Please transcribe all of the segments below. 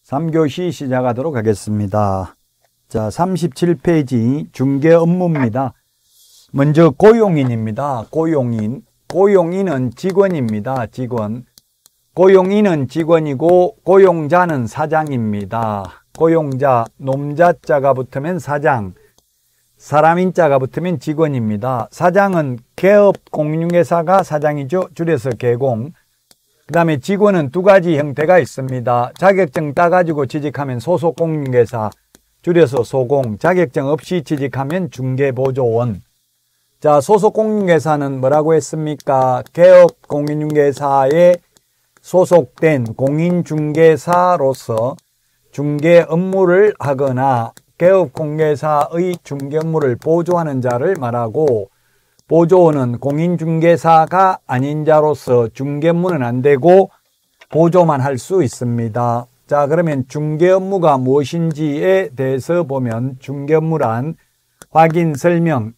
3교시 시작하도록 하겠습니다. 자, 37페이지 중개 업무입니다. 먼저 고용인입니다. 고용인. 고용인은 직원입니다. 직원. 고용인은 직원이고 고용자는 사장입니다. 고용자, 놈자자가 붙으면 사장, 사람인자가 붙으면 직원입니다. 사장은 개업공인중개사가 사장이죠. 줄여서 개공. 그 다음에 직원은 두 가지 형태가 있습니다. 자격증 따가지고 취직하면 소속공인중개사, 줄여서 소공. 자격증 없이 취직하면 중개보조원. 자, 소속공인중개사는 뭐라고 했습니까? 개업공인중개사에 소속된 공인중개사로서 중개 업무를 하거나 개업공개사의 중개 업무를 보조하는 자를 말하고, 보조원은 공인중개사가 아닌 자로서 중개 업무는 안 되고 보조만 할 수 있습니다. 자, 그러면 중개 업무가 무엇인지에 대해서 보면, 중개 업무란 확인 설명,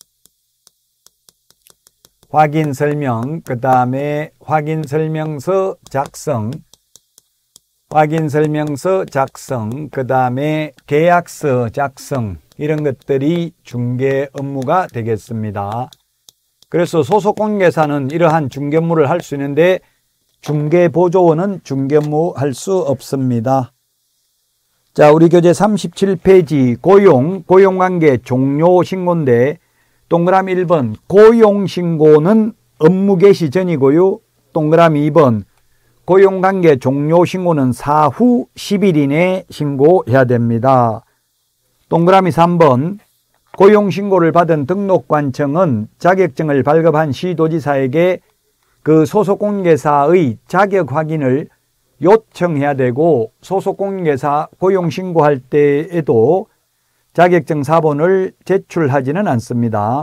그 다음에 확인설명서 작성, 그 다음에 계약서 작성, 이런 것들이 중개 업무가 되겠습니다. 그래서 소속공인중개사는 이러한 중개 업무를 할 수 있는데 중개보조원은 중개 업무 할 수 없습니다. 자, 우리 교재 37페이지 고용관계 종료신고인데, 동그라미 1번 고용신고는 업무 개시 전이고요. 동그라미 2번 고용관계 종료신고는 사후 10일 이내에 신고해야 됩니다. 동그라미 3번 고용신고를 받은 등록관청은 자격증을 발급한 시도지사에게 그 소속공인중개사의 자격 확인을 요청해야 되고, 소속공인중개사 고용신고할 때에도 자격증 사본을 제출하지는 않습니다.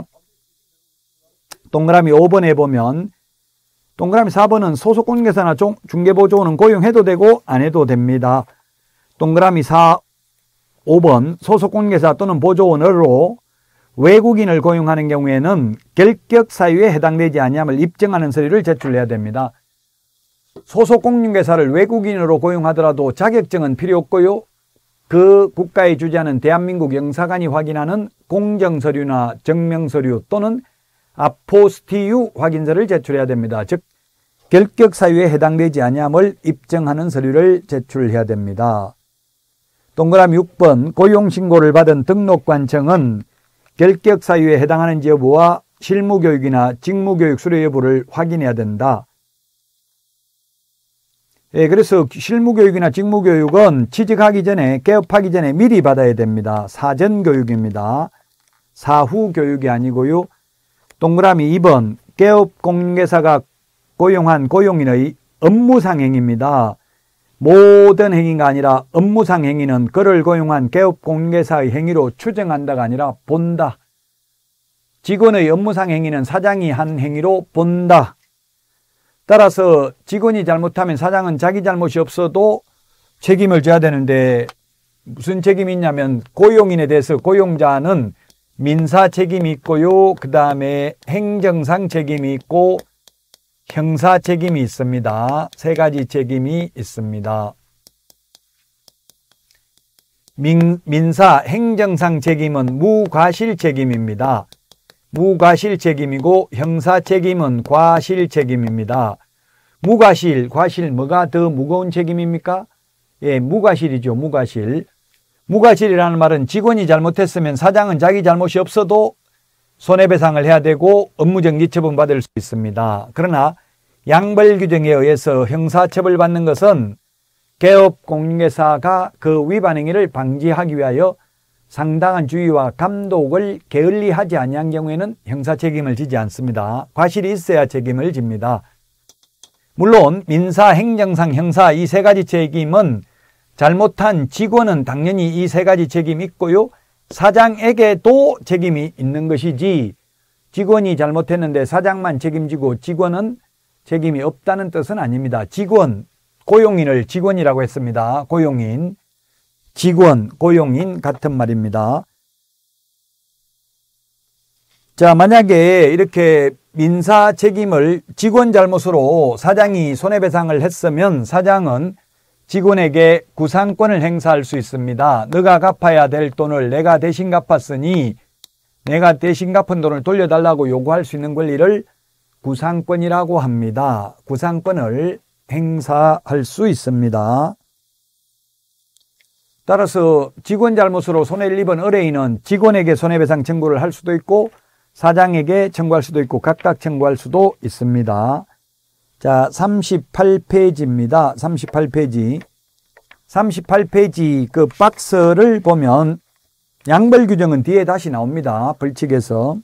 동그라미 5번에 보면, 동그라미 4번은 소속공인중개사나 중개보조원은 고용해도 되고 안 해도 됩니다. 동그라미 5번 소속공인중개사 또는 보조원으로 외국인을 고용하는 경우에는 결격사유에 해당되지 아니함을 입증하는 서류를 제출해야 됩니다. 소속공인중개사를 외국인으로 고용하더라도 자격증은 필요 없고요. 그 국가에 주재하는 대한민국 영사관이 확인하는 공정서류나 증명서류 또는 아포스티유 확인서를 제출해야 됩니다. 즉 결격사유에 해당되지 아니함을 입증하는 서류를 제출해야 됩니다. 동그라미 6번 고용신고를 받은 등록관청은 결격사유에 해당하는지 여부와 실무교육이나 직무교육 수료 여부를 확인해야 된다. 예, 그래서 실무교육이나 직무교육은 취직하기 전에, 개업하기 전에 미리 받아야 됩니다. 사전교육입니다. 사후교육이 아니고요. 동그라미 2번 개업공인중개사가 고용한 고용인의 업무상 행위입니다. 모든 행위가 아니라 업무상 행위는 그를 고용한 개업공인중개사의 행위로 추정한다가 아니라 본다. 직원의 업무상 행위는 사장이 한 행위로 본다. 따라서 직원이 잘못하면 사장은 자기 잘못이 없어도 책임을 져야 되는데, 무슨 책임이 있냐면 고용인에 대해서 고용자는 민사 책임이 있고요. 그 다음에 행정상 책임이 있고 형사 책임이 있습니다. 세 가지 책임이 있습니다. 민사, 행정상 책임은 무과실 책임입니다. 무과실 책임이고 형사 책임은 과실 책임입니다. 무과실, 과실, 뭐가 더 무거운 책임입니까? 예, 무과실이죠. 무과실. 무과실이라는 말은 직원이 잘못했으면 사장은 자기 잘못이 없어도 손해배상을 해야 되고 업무정지 처분받을 수 있습니다. 그러나 양벌 규정에 의해서 형사처벌 받는 것은 개업공인중개사가 그 위반 행위를 방지하기 위하여 상당한 주의와 감독을 게을리하지 아니한 경우에는 형사 책임을 지지 않습니다. 과실이 있어야 책임을 집니다. 물론 민사, 행정상, 형사 이 세 가지 책임은 잘못한 직원은 당연히 이 세 가지 책임이 있고요. 사장에게도 책임이 있는 것이지, 직원이 잘못했는데 사장만 책임지고 직원은 책임이 없다는 뜻은 아닙니다. 직원, 고용인을 직원이라고 했습니다. 고용인, 직원, 고용인 같은 말입니다. 자, 만약에 이렇게 민사 책임을 직원 잘못으로 사장이 손해배상을 했으면 사장은 직원에게 구상권을 행사할 수 있습니다. 너가 갚아야 될 돈을 내가 대신 갚았으니 내가 대신 갚은 돈을 돌려달라고 요구할 수 있는 권리를 구상권이라고 합니다. 구상권을 행사할 수 있습니다. 따라서 직원 잘못으로 손해를 입은 의뢰인은 직원에게 손해배상 청구를 할 수도 있고 사장에게 청구할 수도 있고 각각 청구할 수도 있습니다. 자, 38페이지입니다. 38페이지. 38페이지 그 박스를 보면 양벌 규정은 뒤에 다시 나옵니다. 벌칙에서.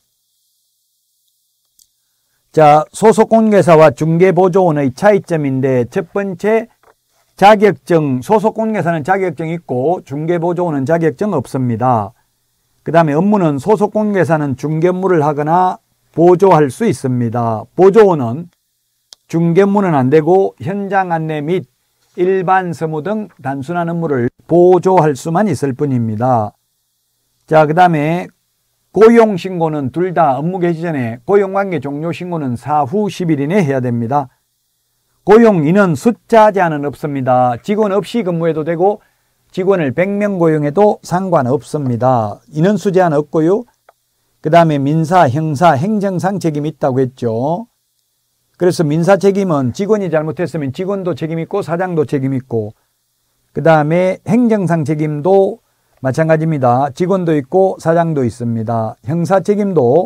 자, 소속공인회사와 중개보조원의 차이점인데 첫 번째 자격증, 소속공인회사는 자격증 있고 중개보조원은 자격증 없습니다. 그 다음에 업무는 소속공인회사는 중개 업무를 하거나 보조할 수 있습니다. 보조원은 중개 업무는 안 되고 현장 안내 및 일반 서무 등 단순한 업무를 보조할 수만 있을 뿐입니다. 자, 그 다음에 고용신고는 둘 다 업무 개시 전에 고용관계 종료 신고는 사후 10일 이내 해야 됩니다. 고용 인원 숫자 제한은 없습니다. 직원 없이 근무해도 되고 직원을 100명 고용해도 상관없습니다. 인원수 제한 없고요. 그 다음에 민사, 형사, 행정상 책임이 있다고 했죠. 그래서 민사 책임은 직원이 잘못했으면 직원도 책임 있고 사장도 책임 있고 그 다음에 행정상 책임도 마찬가지입니다. 직원도 있고 사장도 있습니다. 형사 책임도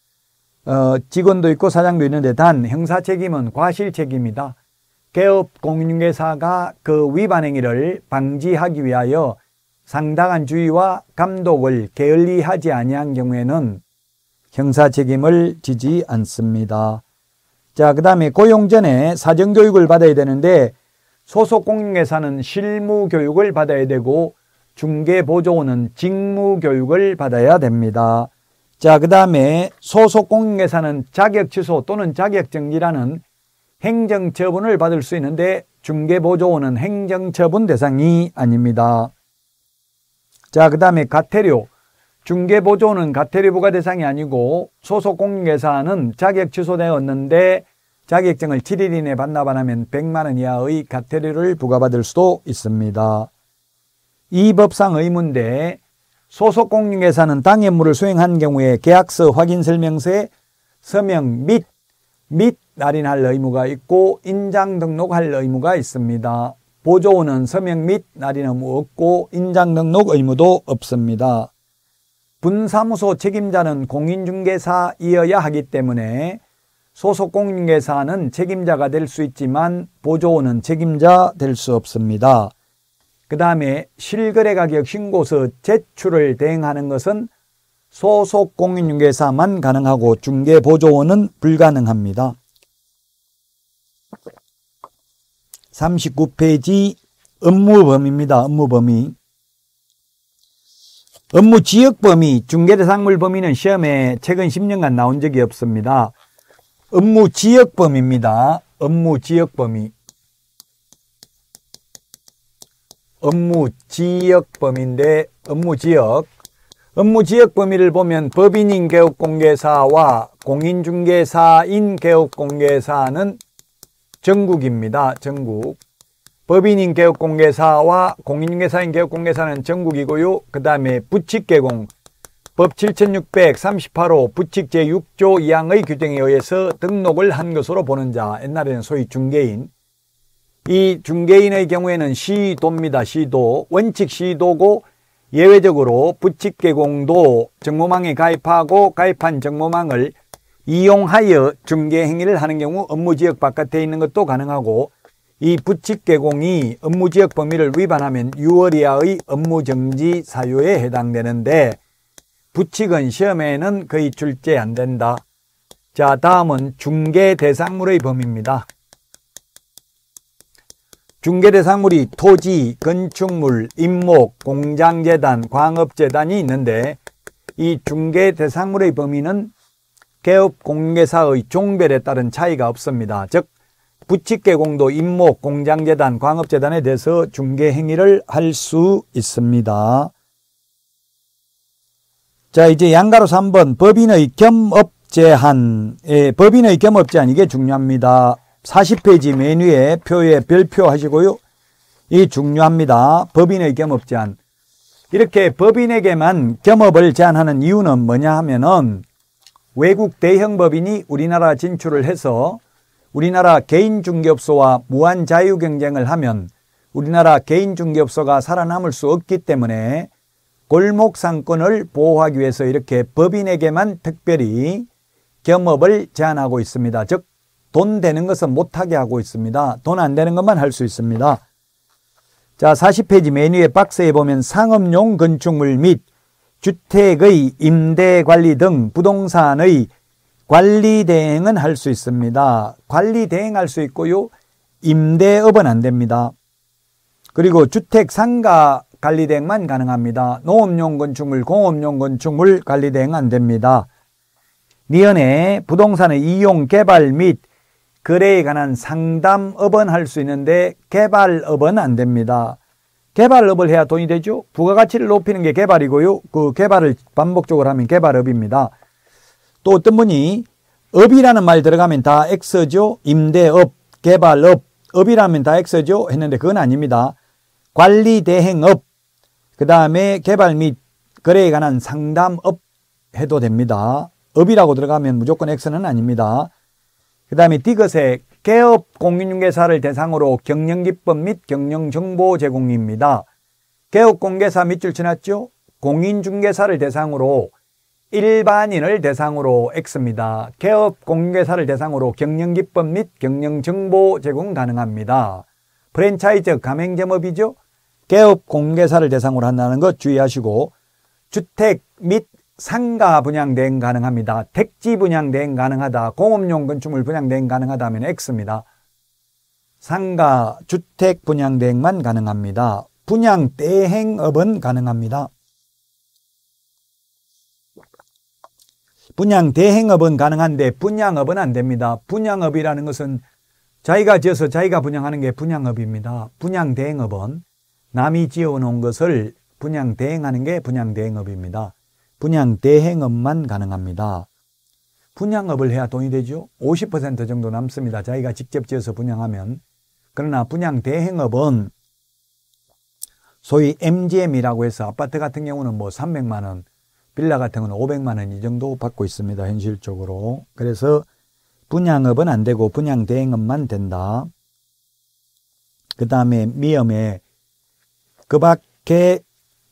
직원도 있고 사장도 있는데 단 형사 책임은 과실 책임이다. 개업 공인중개사가 그 위반 행위를 방지하기 위하여 상당한 주의와 감독을 게을리하지 아니한 경우에는 형사 책임을 지지 않습니다. 자, 그 다음에 고용 전에 사전교육을 받아야 되는데 소속 공인중개사는 실무교육을 받아야 되고 중개보조원은 직무교육을 받아야 됩니다. 자, 그 다음에 소속 공인중개사는 자격 취소 또는 자격 정지라는 행정처분을 받을 수 있는데 중개보조원은 행정처분 대상이 아닙니다. 자, 그 다음에 가태료. 중개보조원은 가태료 부과 대상이 아니고 소속 공인중개사는 자격 취소되었는데 자격증을 7일 이내 반납 안 하면 100만 원 이하의 가태료를 부과받을 수도 있습니다. 이 법상 의무인데 소속 공인중개사는 당해 업무를 수행한 경우에 계약서 확인 설명서에 서명 및 날인할 의무가 있고 인장 등록할 의무가 있습니다. 보조원은 서명 및 날인 의무 없고 인장 등록 의무도 없습니다. 분사무소 책임자는 공인중개사이어야 하기 때문에 소속 공인중개사는 책임자가 될 수 있지만 보조원은 책임자 될 수 없습니다. 그 다음에 실거래가격 신고서 제출을 대행하는 것은 소속 공인중개사만 가능하고 중개보조원은 불가능합니다. 39페이지 업무범위입니다. 업무범위. 업무지역범위, 중개대상물 범위는 시험에 최근 10년간 나온 적이 없습니다. 업무지역범위입니다. 업무지역범위. 업무지역범위인데 업무지역 범위를 보면 법인인 개업공개사와 공인중개사인 개업공개사는 전국입니다. 전국. 법인인 개업공개사와 공인중개사인 개업공개사는 전국이고요. 그 다음에 부칙개공, 법 7638호 부칙 제6조 2항의 규정에 의해서 등록을 한 것으로 보는 자, 옛날에는 소위 중개인. 이 중개인의 경우에는 시도입니다. 시도. 원칙 시도고 예외적으로 부칙개공도 정모망에 가입하고 가입한 정모망을 이용하여 중개행위를 하는 경우 업무지역 바깥에 있는 것도 가능하고 이 부칙개공이 업무지역 범위를 위반하면 6월 이하의 업무정지 사유에 해당되는데 부칙은 시험에는 거의 출제 안 된다. 자, 다음은 중개대상물의 범위입니다. 중개대상물이 토지, 건축물, 임목, 공장재단, 광업재단이 있는데 이 중개대상물의 범위는 개업공개사의 종별에 따른 차이가 없습니다. 즉 부칙개공도 임목, 공장재단, 광업재단에 대해서 중개행위를 할 수 있습니다. 자, 이제 양가로 3번 법인의 겸업제한. 법인의 겸업제한 이게 중요합니다. 40페이지 맨 위에 표에 별표 하시고요. 이 중요합니다. 법인의 겸업 제한. 이렇게 법인에게만 겸업을 제한하는 이유는 뭐냐 하면은 외국 대형 법인이 우리나라 진출을 해서 우리나라 개인 중개업소와 무한 자유 경쟁을 하면 우리나라 개인 중개업소가 살아남을 수 없기 때문에 골목 상권을 보호하기 위해서 이렇게 법인에게만 특별히 겸업을 제한하고 있습니다. 즉, 돈 되는 것은 못하게 하고 있습니다. 돈 안 되는 것만 할 수 있습니다. 자, 40페이지 메뉴의 박스에 보면 상업용 건축물 및 주택의 임대 관리 등 부동산의 관리 대행은 할 수 있습니다. 관리 대행할 수 있고요. 임대업은 안 됩니다. 그리고 주택 상가 관리 대행만 가능합니다. 농업용 건축물, 공업용 건축물 관리 대행 안 됩니다. 니은에 부동산의 이용, 개발 및 거래에 관한 상담업은 할 수 있는데 개발업은 안 됩니다. 개발업을 해야 돈이 되죠. 부가가치를 높이는 게 개발이고요. 그 개발을 반복적으로 하면 개발업입니다. 또 어떤 분이 업이라는 말 들어가면 다 X죠. 임대업, 개발업, 업이라면 다 X죠 했는데 그건 아닙니다. 관리 대행업, 그 다음에 개발 및 거래에 관한 상담업 해도 됩니다. 업이라고 들어가면 무조건 X는 아닙니다. 그 다음에 디귿에 개업 공인중개사를 대상으로 경영기법 및 경영정보 제공입니다. 개업공개사 밑줄 쳐놨죠? 공인중개사를 대상으로 일반인을 대상으로 X입니다. 개업공개사를 대상으로 경영기법 및 경영정보 제공 가능합니다. 프랜차이즈 가맹점업이죠? 개업공개사를 대상으로 한다는 것 주의하시고 주택 및 상가 분양 대행 가능합니다. 택지 분양 대행 가능하다. 공업용 건축물 분양 대행 가능하다 하면 X입니다. 상가, 주택 분양 대행만 가능합니다. 분양 대행업은 가능합니다. 분양 대행업은 가능한데 분양업은 안 됩니다. 분양업이라는 것은 자기가 지어서 자기가 분양하는 게 분양업입니다. 분양 대행업은 남이 지어놓은 것을 분양 대행하는 게 분양 대행업입니다. 분양 대행업만 가능합니다. 분양업을 해야 돈이 되죠. 50% 정도 남습니다. 자기가 직접 지어서 분양하면. 그러나 분양 대행업은 소위 MGM이라고 해서 아파트 같은 경우는 뭐 300만 원, 빌라 같은 경우는 500만 원 이 정도 받고 있습니다. 현실적으로. 그래서 분양업은 안 되고 분양 대행업만 된다. 그 다음에 미음에 그 밖에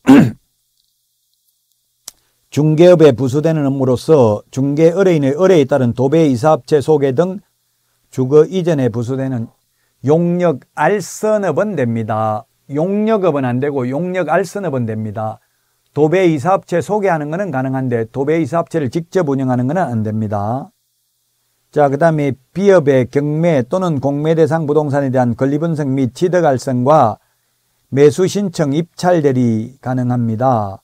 중개업에 부수되는 업무로서 중개 의뢰인의 의뢰에 따른 도배 이사업체 소개 등 주거 이전에 부수되는 용역 알선업은 됩니다. 용역업은 안 되고 용역 알선업은 됩니다. 도배 이사업체 소개하는 것은 가능한데 도배 이사업체를 직접 운영하는 것은 안 됩니다. 자, 그 다음에 비업의 경매 또는 공매 대상 부동산에 대한 권리분석 및 취득 알선과 매수 신청 입찰 대리 가능합니다.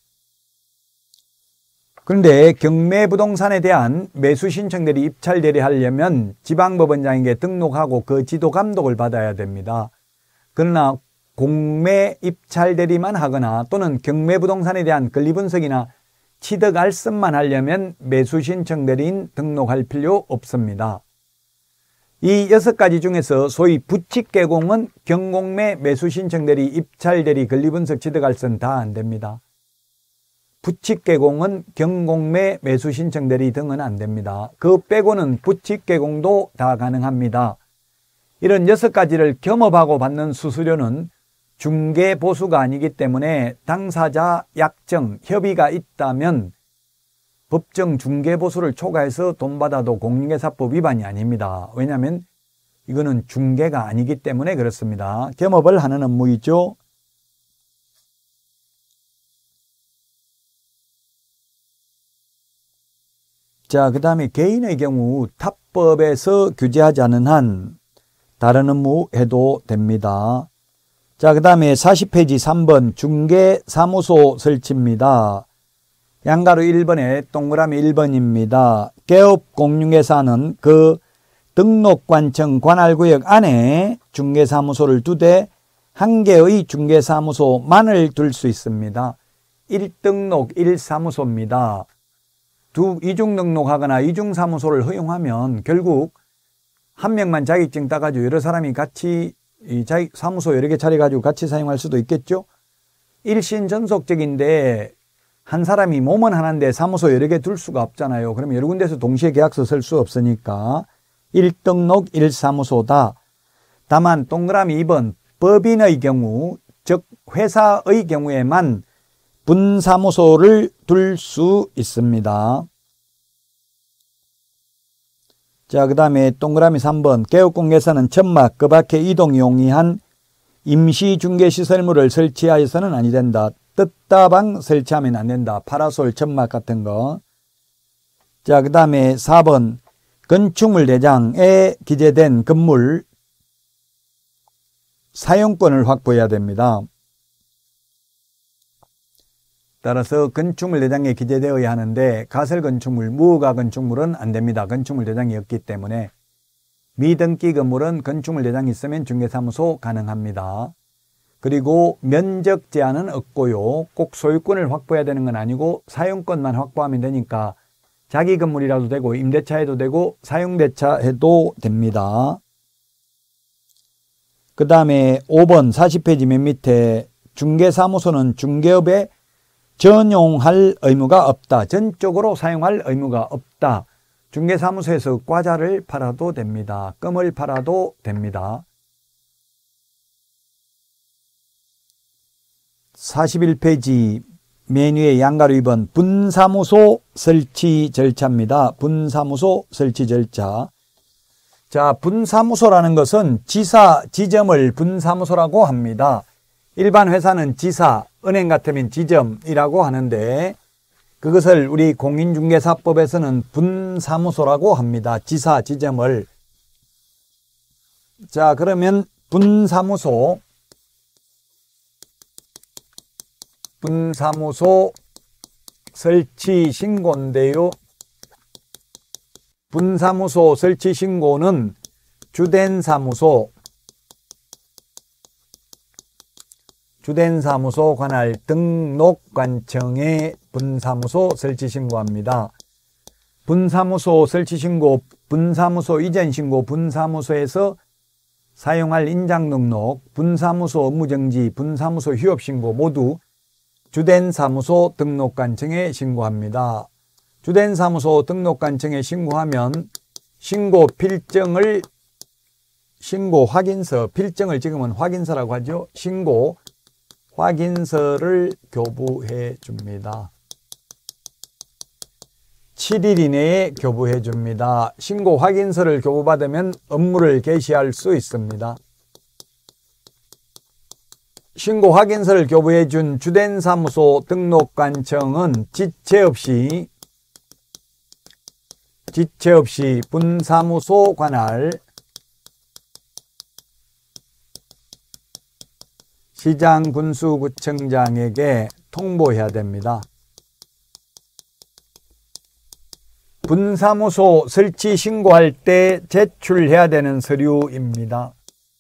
그런데 경매 부동산에 대한 매수 신청 대리 입찰 대리 하려면 지방법원장에게 등록하고 그 지도 감독을 받아야 됩니다. 그러나 공매 입찰 대리만 하거나 또는 경매 부동산에 대한 권리분석이나 취득 알선만 하려면 매수 신청 대리인 등록할 필요 없습니다. 이 6가지 중에서 소위 부칙 개공은 경공매, 매수 신청 대리, 입찰 대리, 권리분석, 취득 알선 다 안 됩니다. 부칙 개공은 경공매, 매수 신청 대리 등은 안 됩니다. 그 빼고는 부칙 개공도 다 가능합니다. 이런 6가지를 겸업하고 받는 수수료는 중개 보수가 아니기 때문에 당사자 약정, 협의가 있다면 법정 중개 보수를 초과해서 돈 받아도 공인중개사법 위반이 아닙니다. 왜냐하면 이거는 중개가 아니기 때문에 그렇습니다. 겸업을 하는 업무이죠. 자, 그 다음에 개인의 경우 탑법에서 규제하지 않은 한 다른 업무 해도 됩니다. 자, 그 다음에 40페이지 3번 중개사무소 설치입니다. 양가로 1번에 동그라미 1번입니다. 개업공인중개사는 그 등록관청 관할구역 안에 중개사무소를 2대 1개의 중개사무소만을 둘 수 있습니다. 1등록 1사무소입니다. 이중등록하거나 이중사무소를 허용하면 결국 한 명만 자격증 따가지고 여러 사람이 같이 이 자기 사무소 여러 개 차려가지고 같이 사용할 수도 있겠죠. 일신전속적인데 한 사람이 몸은 하나인데 사무소 여러 개 둘 수가 없잖아요. 그러면 여러 군데서 동시에 계약서 쓸 수 없으니까 1등록 1사무소다. 다만 동그라미 2번 법인의 경우, 즉 회사의 경우에만 분사무소를 둘 수 있습니다. 자, 그 다음에 동그라미 3번 개업공개서는 천막 그 밖에 이동 용이한 임시중개시설물을 설치하여서는 아니 된다. 뜻다방 설치하면 안 된다. 파라솔, 천막 같은 거. 자, 그 다음에 4번 건축물 대장에 기재된 건물 사용권을 확보해야 됩니다. 따라서 건축물 대장에 기재되어야 하는데 가설건축물, 무허가 건축물은 안 됩니다. 건축물 대장이 없기 때문에. 미등기 건물은 건축물 대장이 있으면 중개사무소 가능합니다. 그리고 면적 제한은 없고요. 꼭 소유권을 확보해야 되는 건 아니고 사용권만 확보하면 되니까 자기 건물이라도 되고 임대차 해도 되고 사용대차 해도 됩니다. 그 다음에 5번 40페이지 맨 밑에 중개사무소는 중개업에 전용할 의무가 없다. 전적으로 사용할 의무가 없다. 중개사무소에서 과자를 팔아도 됩니다. 껌을 팔아도 됩니다. 41페이지 맨 위에 양가로 2번 분사무소 설치 절차입니다. 분사무소 설치 절차. 자, 분사무소라는 것은 지사, 지점을 분사무소라고 합니다. 일반 회사는 지사, 은행 같으면 지점이라고 하는데 그것을 우리 공인중개사법에서는 분사무소라고 합니다. 지사, 지점을. 자, 그러면 분사무소 설치 신고인데요. 분사무소 설치 신고는 주된 사무소 관할 등록관청에 분사무소 설치 신고합니다. 분사무소 설치 신고, 분사무소 이전 신고, 분사무소에서 사용할 인장 등록, 분사무소 업무정지, 분사무소 휴업 신고 모두 주된 사무소 등록관청에 신고합니다. 주된 사무소 등록관청에 신고하면 신고 확인서, 필정을 찍으면 확인서라고 하죠. 신고 확인서를 교부해 줍니다. 7일 이내에 교부해 줍니다. 신고 확인서를 교부받으면 업무를 개시할 수 있습니다. 신고 확인서를 교부해 준 주된 사무소 등록관청은 지체 없이 분사무소 관할 시장 군수구청장에게 통보해야 됩니다. 분사무소 설치 신고할 때 제출해야 되는 서류입니다.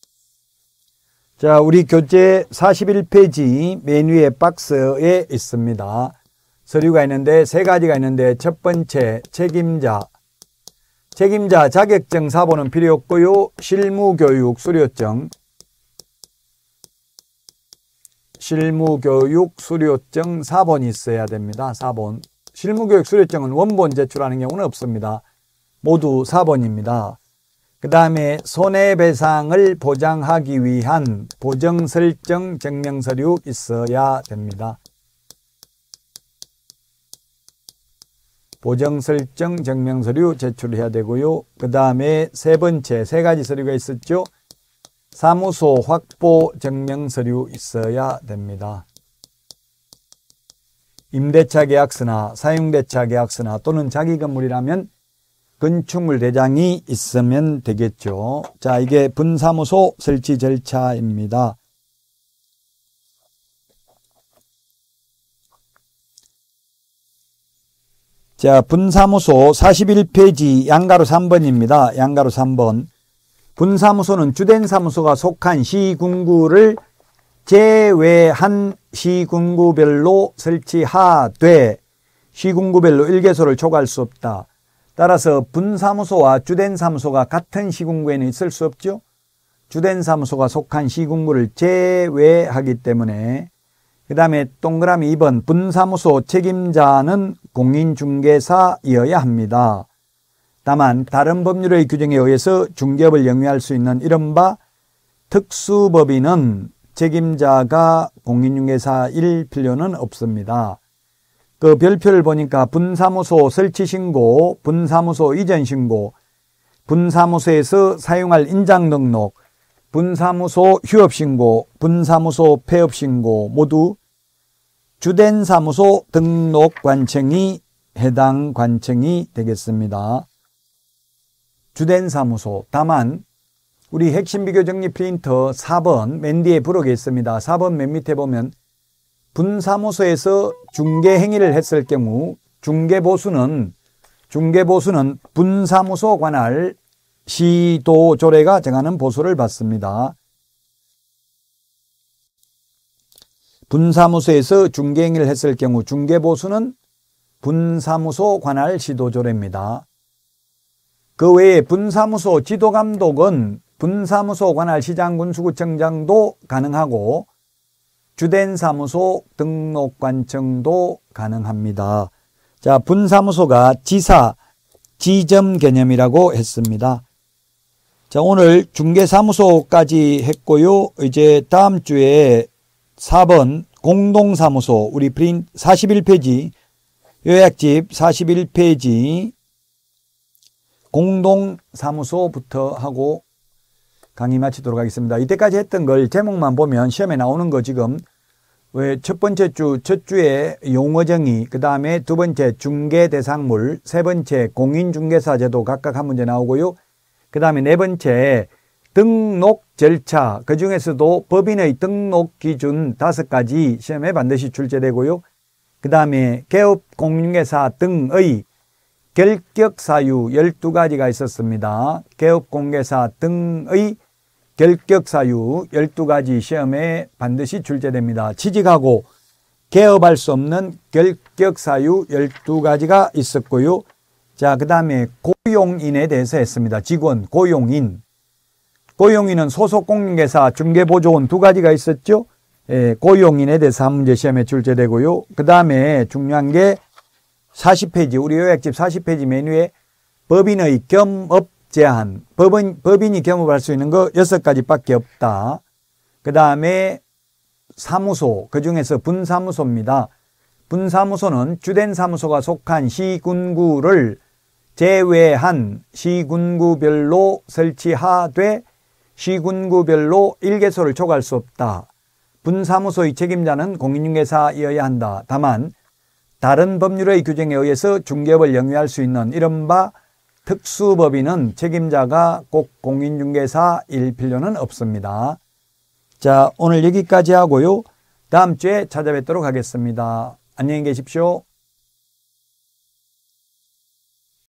자, 우리 교재 41페이지 맨 위에 박스에 있습니다. 서류가 있는데 세 가지가 있는데 첫 번째 책임자 자격증 사본은 필요 없고요. 실무교육 수료증 4본이 있어야 됩니다. 4본. 실무교육 수료증은 원본 제출하는 경우는 없습니다. 모두 4본입니다. 그 다음에 손해배상을 보장하기 위한 보정설정 증명서류 있어야 됩니다. 보정설정 증명서류 제출해야 되고요. 그 다음에 세 번째, 세 가지 서류가 있었죠. 사무소 확보 증명서류 있어야 됩니다. 임대차 계약서나 사용대차 계약서나 또는 자기 건물이라면 건축물 대장이 있으면 되겠죠. 자, 이게 분사무소 설치 절차입니다. 자, 분사무소 41페이지 양가로 3번입니다. 양가로 3번. 분사무소는 주된 사무소가 속한 시군구를 제외한 시군구별로 설치하되 시군구별로 일개소를 초과할 수 없다. 따라서 분사무소와 주된 사무소가 같은 시군구에는 있을 수 없죠. 주된 사무소가 속한 시군구를 제외하기 때문에 그 다음에 동그라미 2번 분사무소 책임자는 공인중개사이어야 합니다. 다만 다른 법률의 규정에 의해서 중개업을 영위할 수 있는 이른바 특수법인은 책임자가 공인중개사일 필요는 없습니다. 그 별표를 보니까 분사무소 설치신고, 분사무소 이전신고, 분사무소에서 사용할 인장등록, 분사무소 휴업신고, 분사무소 폐업신고 모두 주된 사무소 등록 관청이 해당 관청이 되겠습니다. 주된 사무소. 다만 우리 핵심 비교 정리 프린터 4번 맨 뒤에 부록에 있습니다. 4번 맨 밑에 보면 분사무소에서 중개 행위를 했을 경우 중개보수는 분사무소 관할 시도조례가 정하는 보수를 받습니다. 분사무소에서 중개행위를 했을 경우 중개보수는 분사무소 관할 시도조례입니다. 그 외에 분사무소 지도감독은 분사무소 관할 시장군수구청장도 가능하고 주된 사무소 등록관청도 가능합니다. 자, 분사무소가 지사, 지점 개념이라고 했습니다. 자, 오늘 중개사무소까지 했고요. 이제 다음 주에 4번 공동사무소, 우리 프린트 41페이지, 요약집 41페이지 공동사무소부터 하고 강의 마치도록 하겠습니다. 이때까지 했던 걸 제목만 보면 시험에 나오는 거 지금 왜 첫 주에 용어정의, 그 다음에 두 번째 중개대상물, 세 번째 공인중개사 제도 각각 한 문제 나오고요. 그 다음에 네 번째 등록 절차, 그 중에서도 법인의 등록 기준 5가지 시험에 반드시 출제되고요. 그 다음에 개업 공인중개사 등의 결격 사유 12가지가 있었습니다. 개업 공개사 등의 결격 사유 12가지 시험에 반드시 출제됩니다. 취직하고 개업할 수 없는 결격 사유 12가지가 있었고요. 자, 그 다음에 고용인에 대해서 했습니다. 직원, 고용인. 고용인은 소속 공인중개사, 중개보조원 2가지가 있었죠. 예, 고용인에 대해서 한 문제 시험에 출제되고요. 그 다음에 중요한 게 40페이지, 우리 요약집 40페이지 메뉴에 법인의 겸업 제한, 법인이 겸업할 수 있는 거 6가지밖에 없다. 그 다음에 사무소, 그 중에서 분사무소입니다. 분사무소는 주된 사무소가 속한 시군구를 제외한 시군구별로 설치하되 시군구별로 일개소를 초과할 수 없다. 분사무소의 책임자는 공인중개사이어야 한다. 다만 다른 법률의 규정에 의해서 중개업을 영위할 수 있는 이른바 특수법인은 책임자가 꼭 공인중개사일 필요는 없습니다. 자, 오늘 여기까지 하고요. 다음 주에 찾아뵙도록 하겠습니다. 안녕히 계십시오.